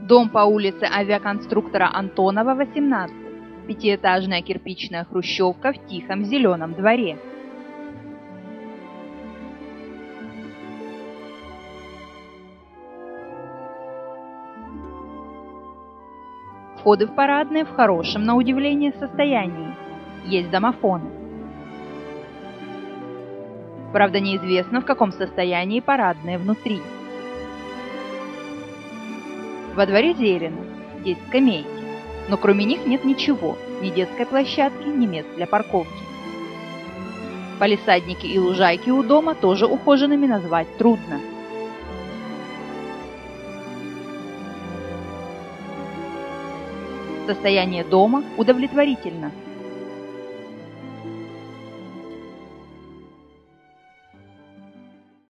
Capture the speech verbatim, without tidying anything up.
Дом по улице авиаконструктора Антонова, восемнадцать. Пятиэтажная кирпичная хрущевка в тихом зеленом дворе. Входы в парадные в хорошем, на удивление, состоянии. Есть домофоны. Правда, неизвестно, в каком состоянии парадные внутри. Во дворе зелено, есть скамейки, но кроме них нет ничего, ни детской площадки, ни мест для парковки. Палисадники и лужайки у дома тоже ухоженными назвать трудно. Состояние дома удовлетворительно.